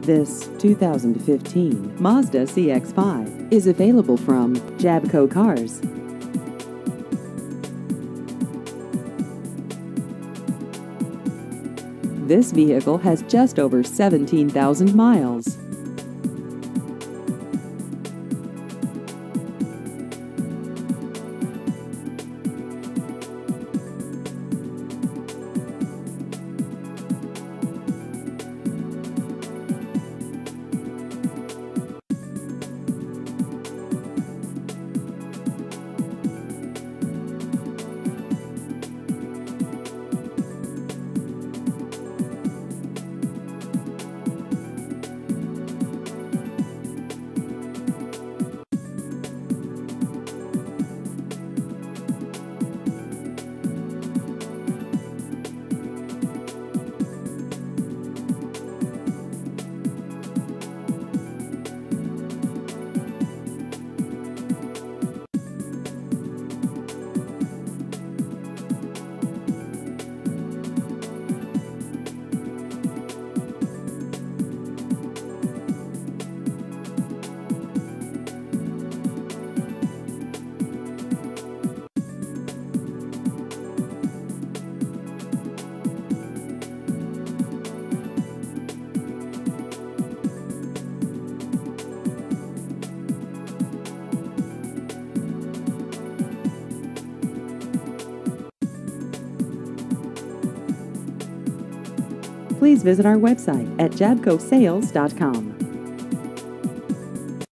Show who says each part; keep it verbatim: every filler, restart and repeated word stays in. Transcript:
Speaker 1: This two thousand fifteen Mazda C X five is available from Jabco Cars. This vehicle has just over seventeen thousand miles. Please visit our website at jabco sales dot com.